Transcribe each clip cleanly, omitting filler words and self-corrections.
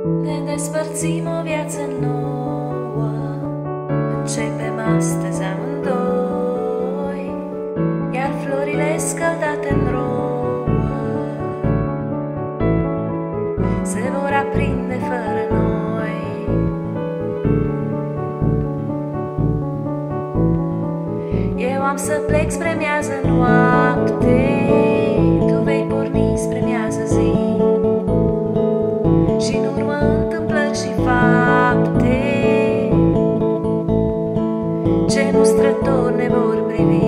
Ne despărțim o viață nouă, începem astăzi amândoi, iar florile scăldate în rouă se vor aprinde fără noi. Eu am să plec spre miază noapte, tu vei porni spre miază zi, și în urmă întâmplări și fapte ce mustrători ne vor privi.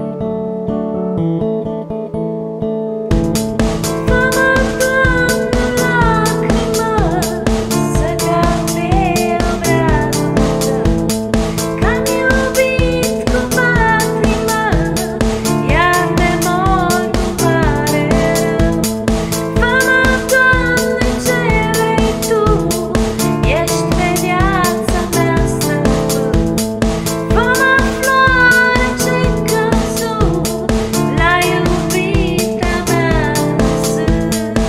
Fă-mă, Doamne, lacrimă să cape obrazul tău, că-am iubit cu patimă, iar de mor nu pare rău. Fă-mă, Doamne, ce vrei Tu, ești pe viața mea stăpân. Fă-mă, floare ce-i căzut la iubita mea sân.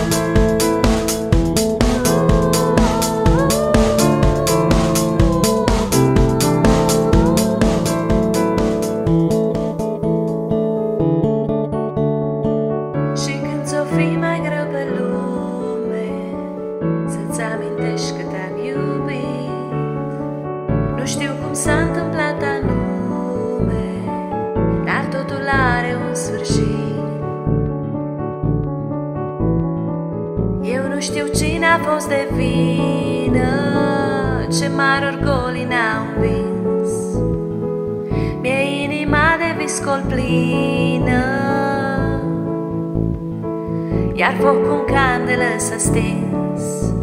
Și când ți-o fi mai greu pe lume, să-ți amintești că te-am iubit. Nu știu cum s-a întâmplat anume, dar totul are un sfârșit. Eu nu știu cine a fost de vină, ce mari orgolii ne-au învins. Mi-e inima de viscol plină, iar focul în candelă s-a stins.